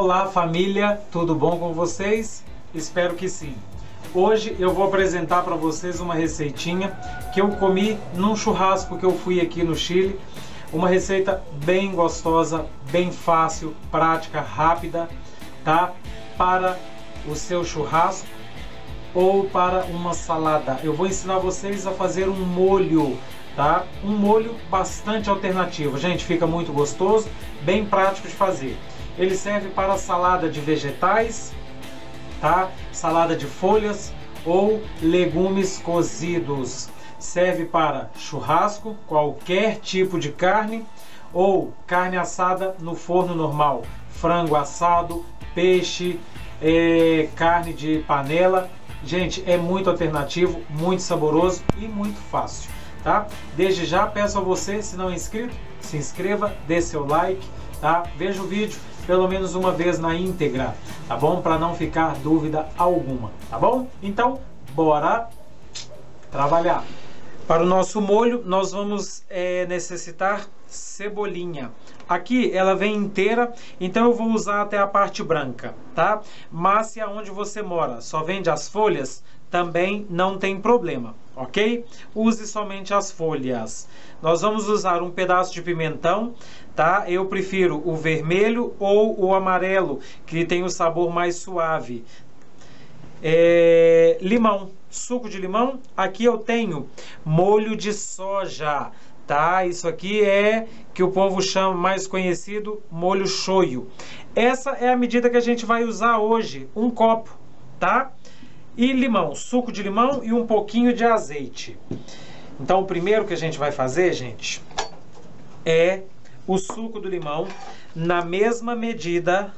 Olá família, tudo bom com vocês? Espero que sim. Hoje eu vou apresentar para vocês uma receitinha que eu comi num churrasco que eu fui aqui no Chile. Uma receita bem gostosa, bem fácil, prática, rápida, tá? Para o seu churrasco ou para uma salada. Eu vou ensinar vocês a fazer um molho, tá? Um molho bastante alternativo. Gente, fica muito gostoso, bem prático de fazer. Ele serve para salada de vegetais, tá? Salada de folhas ou legumes cozidos. Serve para churrasco, qualquer tipo de carne ou carne assada no forno normal. Frango assado, peixe, carne de panela. Gente, é muito alternativo, muito saboroso e muito fácil, tá? Desde já peço a você, se não é inscrito, se inscreva, dê seu like, tá? Veja o vídeo pelo menos uma vez na íntegra, tá bom? Para não ficar dúvida alguma, tá bom? Então, bora trabalhar. Para o nosso molho, nós vamos necessitar cebolinha. Aqui ela vem inteira, então eu vou usar até a parte branca, tá? Mas se aonde você mora só vende as folhas, também não tem problema, ok? Use somente as folhas. Nós vamos usar um pedaço de pimentão, tá? Eu prefiro o vermelho ou o amarelo, que tem o sabor mais suave. Limão, suco de limão. Aqui eu tenho molho de soja, tá? Isso aqui é que o povo chama, mais conhecido, molho shoyu. Essa é a medida que a gente vai usar hoje, um copo, tá? E limão, suco de limão e um pouquinho de azeite. Então o primeiro que a gente vai fazer, gente, é o suco do limão na mesma medida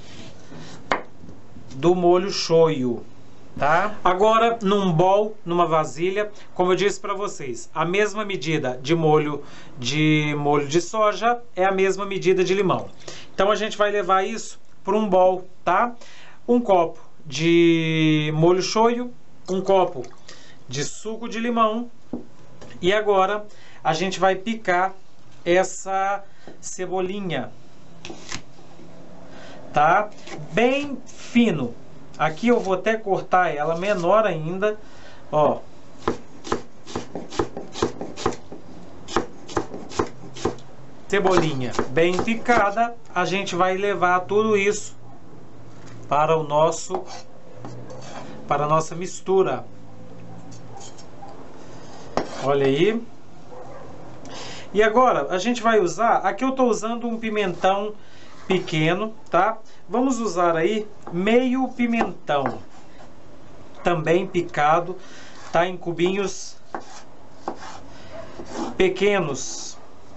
do molho shoyu, tá? Agora num bowl, numa vasilha, como eu disse para vocês, a mesma medida de molho de soja é a mesma medida de limão. Então a gente vai levar isso para um bowl, tá? Um copo de molho shoyu, um copo de suco de limão, e agora a gente vai picar essa cebolinha, tá? Bem fino. Aqui eu vou até cortar ela menor ainda, ó. Cebolinha bem picada, a gente vai levar tudo isso para a nossa mistura. Olha aí. E agora a gente vai usar, aqui eu estou usando um pimentão pequeno, tá? Vamos usar aí meio pimentão, também picado, tá? Em cubinhos pequenos.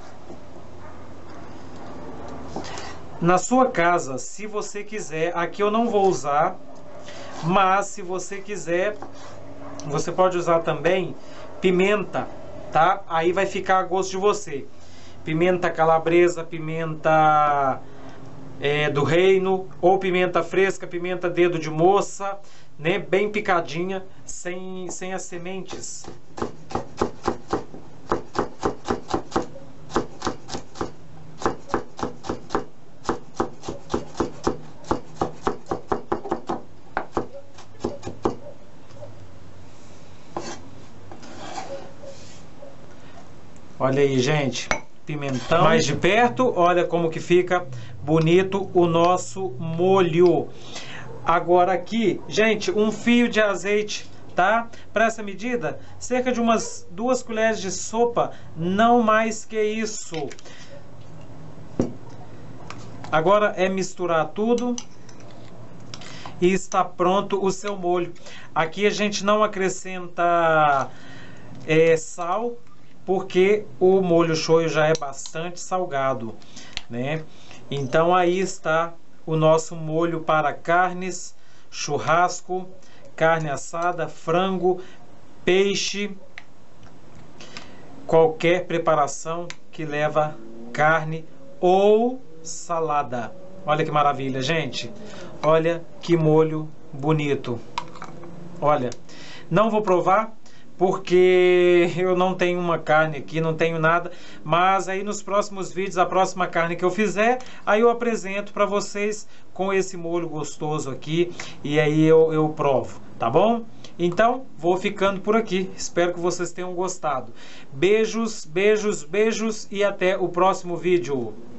Na sua casa, se você quiser, aqui eu não vou usar, mas se você quiser, você pode usar também pimenta, tá? Aí vai ficar a gosto de você. Pimenta calabresa, pimenta do reino, ou pimenta fresca, pimenta dedo de moça, né? Bem picadinha, sem as sementes. Olha aí, gente, pimentão. Mais de perto, olha como que fica bonito o nosso molho. Agora aqui, gente, um fio de azeite, tá? Para essa medida, cerca de umas 2 colheres de sopa, não mais que isso. Agora é misturar tudo e está pronto o seu molho. Aqui a gente não acrescenta sal, porque o molho shoyu já é bastante salgado, né? Então aí está o nosso molho para carnes, churrasco, carne assada, frango, peixe, qualquer preparação que leva carne ou salada. Olha que maravilha, gente. Olha que molho bonito. Olha, não vou provar porque eu não tenho uma carne aqui, não tenho nada, mas aí nos próximos vídeos, a próxima carne que eu fizer, aí eu apresento para vocês com esse molho gostoso aqui, e aí eu provo, tá bom? Então, vou ficando por aqui, espero que vocês tenham gostado. Beijos, beijos, beijos e até o próximo vídeo.